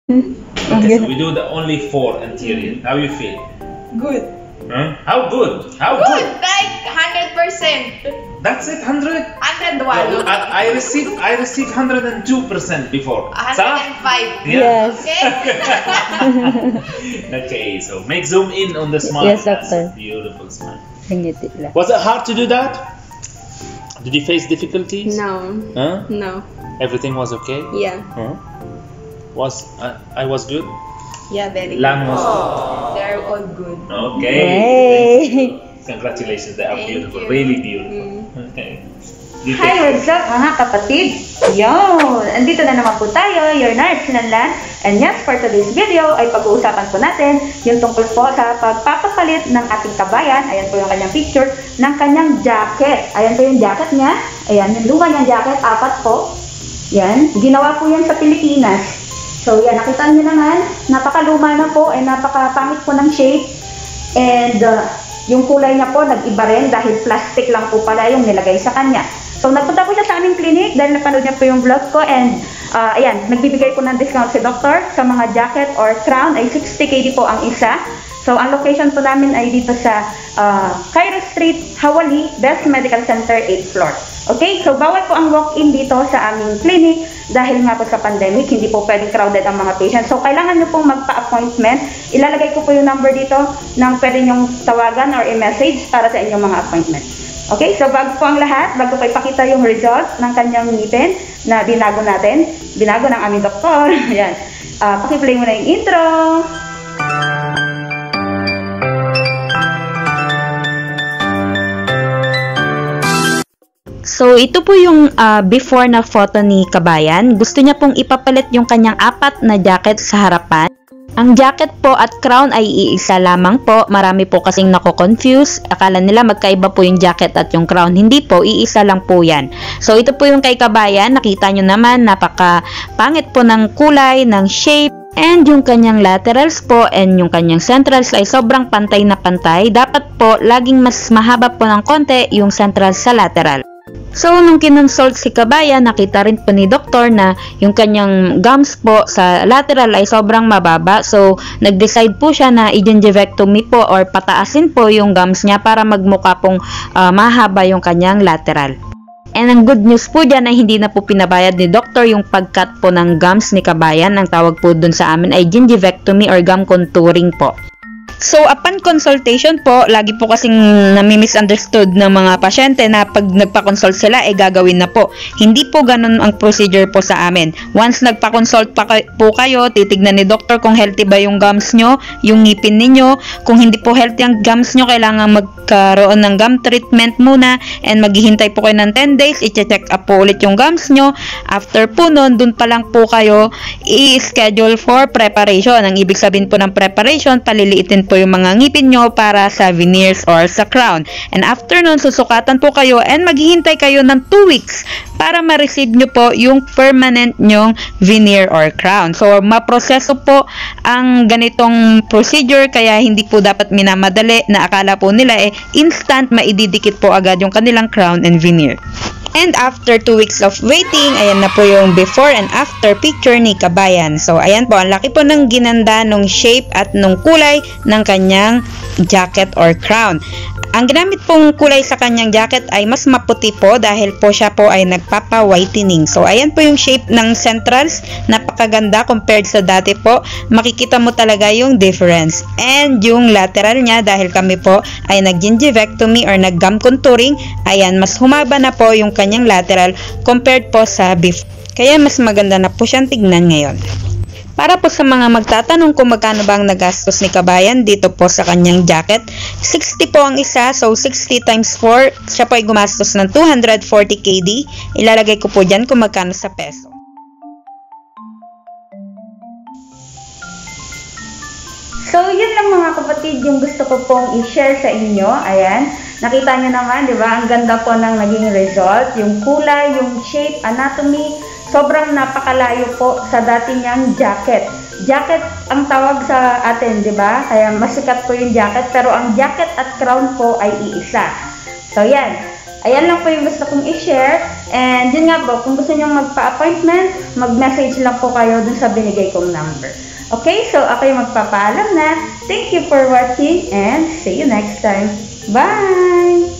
Okay, so we do the only 4 anterior. How you feel? Good. Huh? How good? How Good, good? like 100%. That's it, 100? 101. I received 102% before. 105. Yes. Okay. Okay, so make zoom in on the smile. Yes, doctor. That's a beautiful smile. Ngiti lang. Was it hard to do that? Did you face difficulties? No. Huh? No. Everything was okay? Yeah. Huh? I was good? Yeah, very good. Lan was They're all good. okay. Hey! Congratulations, they are Thank beautiful. you. Really beautiful. Okay. You Hi, take- what's up mga kapatid? Yun! Andito na naman po tayo, your Nars, LANLAN. And yes, for today's video ay pag-uusapan po natin yung tungkol po sa pagpapapalit ng ating kabayan. Ayan po yung kanyang picture ng kanyang jacket. Ayan po yung jacket niya. Ayan, yung luma niyang jacket, 4 po. Yan, ginawa po yan sa Pilipinas. So yan, nakita niyo naman, napakaluma na po, ay napakapangit po ng shape. And yung kulay niya po, nag-iba rin dahil plastic lang po pala yung nilagay sa kanya. So nagpunta po siya sa aming clinic dahil napanood niya po yung vlog ko. And ayan, nagbibigay po ng discount si doctor sa mga jacket or crown ay 60 KD po ang isa. So ang location po namin ay dito sa Cairo Street, Hawally, Best Medical Center, 8th floor. Okay, so bawal po ang walk-in dito sa aming clinic dahil nga po sa pandemic, hindi po pwedeng crowded ang mga patients. So kailangan nyo pong magpa-appointment. Ilalagay ko po yung number dito ng pwede nyong tawagan or i-message para sa inyong mga appointment. Okay, so bago po ang lahat, bago po ipakita yung result ng kanyang ngipin na binago natin, binago ng aming doktor. Ayan, pakiplay mo na yung intro. So, ito po yung before na photo ni Kabayan. Gusto niya pong ipapalit yung kanyang 4 na jacket sa harapan. Ang jacket po at crown ay iisa lamang po. Marami po kasing nako-confuse. Akala nila magkaiba po yung jacket at yung crown. Hindi po, iisa lang po yan. So, ito po yung kay Kabayan. Nakita nyo naman, napaka-pangit po ng kulay, ng shape. And yung kanyang laterals po and yung kanyang centrals ay sobrang pantay na pantay. Dapat po, laging mas mahaba po ng konti yung centrals sa lateral. So, nung kinonsult si Kabayan, nakita rin po ni doktor na yung kanyang gums po sa lateral ay sobrang mababa. So, nag-decide po siya na i-gingivectomy po or pataasin po yung gums niya para magmukha pong mahaba yung kanyang lateral. And ang good news po dyan ay hindi na po pinabayad ni doktor yung pag-cut po ng gums ni Kabayan. Ang tawag po dun sa amin ay gingivectomy or gum contouring po. So, upon consultation po, lagi po kasing nami-misunderstood ng mga pasyente na pag nagpa-consult sila, gagawin na po. Hindi po ganun ang procedure po sa amin. Once nagpa-consult po kayo, titignan ni doctor kung healthy ba yung gums nyo, yung ngipin ninyo. Kung hindi po healthy ang gums nyo, kailangan magkaroon ng gum treatment muna and maghihintay po kayo ng 10 days, i-check up po ulit yung gums nyo. After po nun, dun pa lang po kayo i-schedule for preparation. Ang ibig sabihin po ng preparation, paliliitin po yung mga ngipin nyo para sa veneers or sa crown. And after nun, susukatan po kayo and maghihintay kayo ng 2 weeks para ma-receive nyo po yung permanent nyong veneer or crown. So, maproseso po ang ganitong procedure kaya hindi po dapat minamadali na akala po nila instant maididikit po agad yung kanilang crown and veneer. And after 2 weeks of waiting, ayan na po yung before and after picture ni Kabayan. So, ayan po, ang laki po ng ginanda nung shape at nung kulay ng kanyang jacket or crown. Ang ginamit pong kulay sa kanyang jacket ay mas maputi po dahil po siya po ay nagpapa-whitening. So, ayan po yung shape ng centrals. Napakaganda compared sa dati po. Makikita mo talaga yung difference. And yung lateral niya dahil kami po ay nag-gingivectomy or nag-gum contouring. Ayan, mas humaba na po yung kanyang lateral compared po sa before. Kaya mas maganda na po siyang tignan ngayon. Para po sa mga magtatanong kung magkano ba ang nagastos ni Kabayan dito po sa kanyang jacket, 60 po ang isa, so 60 times 4, siya po ay gumastos ng 240 KD. Ilalagay ko po dyan kung magkano sa peso. So, yun lang mga kapatid yung gusto ko pong i-share sa inyo. Ayan, nakita nyo naman, di ba? Ang ganda po ng naging result. Yung kulay, yung shape, anatomy, sobrang napakalayo po sa dati niyang jacket. Jacket ang tawag sa atin, di ba? Kaya masikat po yung jacket, pero ang jacket at crown po ay iisa. So, yan. Ayan lang po yung gusto kong i-share. And yun nga po, kung gusto nyo magpa-appointment, mag-message lang po kayo dun sa binigay kong number. Okay, so ako yung magpapaalam na. Thank you for watching and see you next time. Bye!